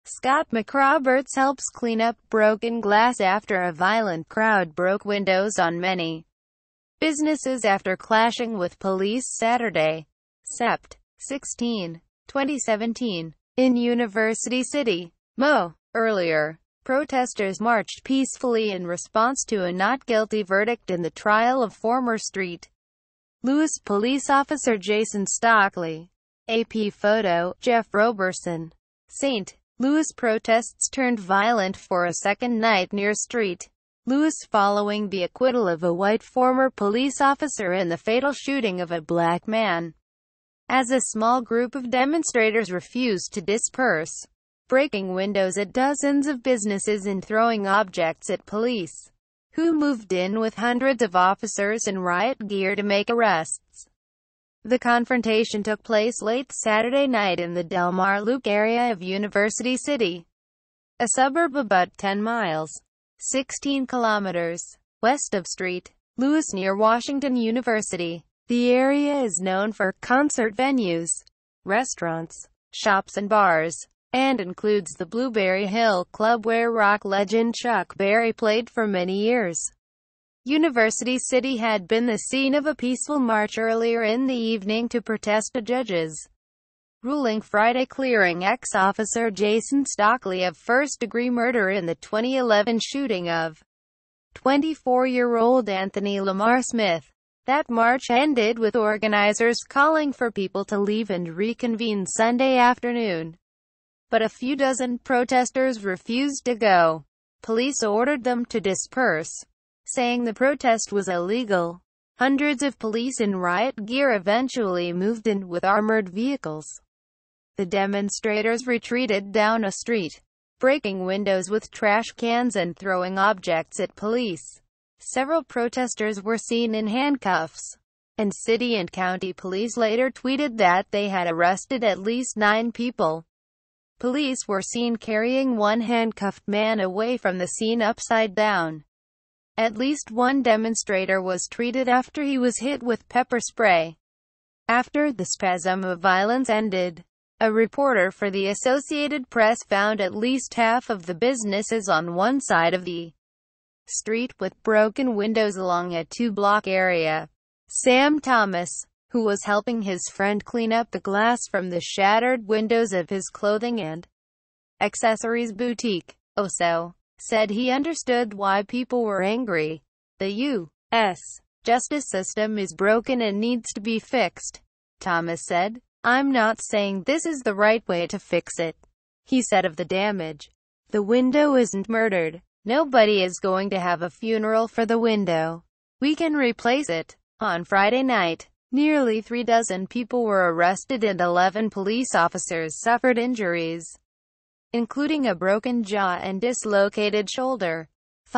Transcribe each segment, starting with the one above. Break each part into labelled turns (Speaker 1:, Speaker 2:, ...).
Speaker 1: McRoberts helps clean up broken glass after a violent crowd broke windows on many businesses after clashing with police Saturday. Sept. 16, 2017. In University City, Mo. Earlier, protesters marched peacefully in response to a not guilty verdict in the trial of former St. Louis police officer Jason Stockley. AP photo, Jeff Roberson. St. Louis protests turned violent for a second night near St. Louis following the acquittal of a white former police officer in the fatal shooting of a black man, as a small group of demonstrators refused to disperse, breaking windows at dozens of businesses and throwing objects at police, who moved in with hundreds of officers in riot gear to make arrests. The confrontation took place late Saturday night in the Del Mar Loop area of University City, a suburb about 10 miles, 16 kilometers, west of St. Louis near Washington University. The area is known for concert venues, restaurants, shops and bars, and includes the Blueberry Hill Club where rock legend Chuck Berry played for many years. University City had been the scene of a peaceful march earlier in the evening to protest a judge's ruling Friday clearing ex-officer Jason Stockley of first-degree murder in the 2011 shooting of 24-year-old Anthony Lamar Smith. That march ended with organizers calling for people to leave and reconvene Sunday afternoon. But a few dozen protesters refused to go. Police ordered them to disperse, saying the protest was illegal. Hundreds of police in riot gear eventually moved in with armored vehicles. The demonstrators retreated down a street, breaking windows with trash cans and throwing objects at police. Several protesters were seen in handcuffs, and city and county police later tweeted that they had arrested at least 9 people. Police were seen carrying one handcuffed man away from the scene upside down. At least one demonstrator was treated after he was hit with pepper spray. After the spasm of violence ended, a reporter for the Associated Press found at least half of the businesses on one side of the street with broken windows along a 2-block area. Sam Thomas, who was helping his friend clean up the glass from the shattered windows of his clothing and accessories boutique, also said he understood why people were angry. The U.S. justice system is broken and needs to be fixed, Thomas said. I'm not saying this is the right way to fix it, he said of the damage. The window isn't murdered. Nobody is going to have a funeral for the window. We can replace it. On Friday night, nearly 3 dozen people were arrested and 11 police officers suffered injuries, including a broken jaw and dislocated shoulder.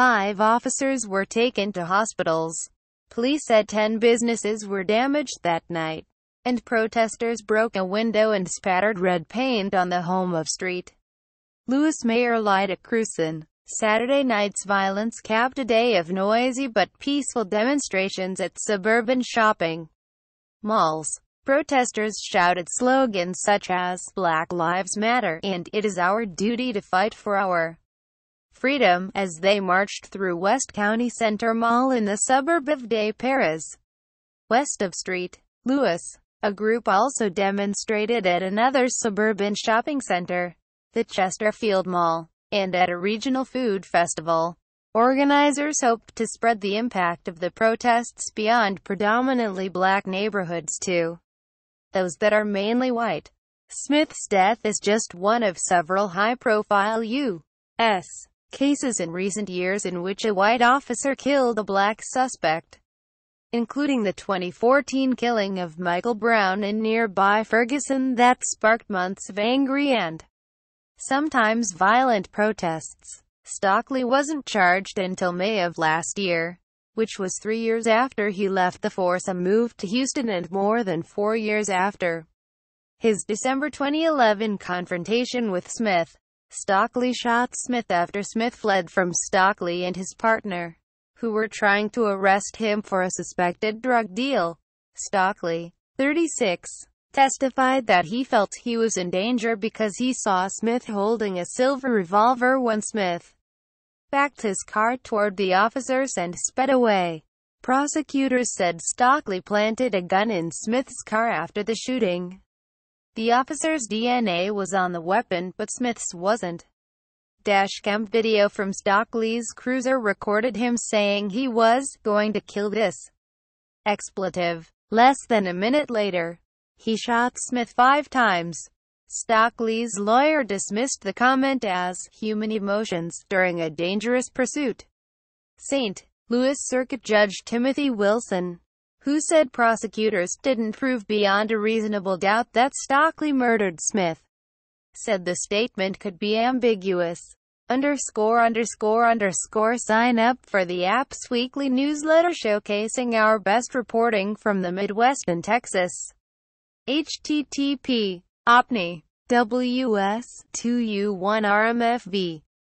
Speaker 1: 5 officers were taken to hospitals. Police said 10 businesses were damaged that night, and protesters broke a window and spattered red paint on the home of St. Louis Mayor Lyda Krewson. Saturday night's violence capped a day of noisy but peaceful demonstrations at suburban shopping malls. Protesters shouted slogans such as "Black Lives Matter" and "It is our duty to fight for our freedom" as they marched through West County Center Mall in the suburb of Des Peres, west of St. Louis. A group also demonstrated at another suburban shopping center, the Chesterfield Mall, and at a regional food festival. Organizers hoped to spread the impact of the protests beyond predominantly black neighborhoods to those that are mainly white. Smith's death is just one of several high-profile U.S. cases in recent years in which a white officer killed a black suspect, including the 2014 killing of Michael Brown in nearby Ferguson that sparked months of angry and sometimes violent protests. Stockley wasn't charged until May of last year, which was 3 years after he left the force and moved to Houston and more than 4 years after his December 2011 confrontation with Smith. Stockley shot Smith after Smith fled from Stockley and his partner, who were trying to arrest him for a suspected drug deal. Stockley, 36, testified that he felt he was in danger because he saw Smith holding a silver revolver when Smith backed his car toward the officers and sped away. Prosecutors said Stockley planted a gun in Smith's car after the shooting. The officer's DNA was on the weapon, but Smith's wasn't. Dashcam video from Stockley's cruiser recorded him saying he was going to kill this expletive. Less than a minute later, he shot Smith 5 times. Stockley's lawyer dismissed the comment as human emotions during a dangerous pursuit. St. Louis Circuit Judge Timothy Wilson, who said prosecutors didn't prove beyond a reasonable doubt that Stockley murdered Smith, said the statement could be ambiguous. Sign up for the app's weekly newsletter showcasing our best reporting from the Midwest and Texas. http://opni.ws2u1rmfv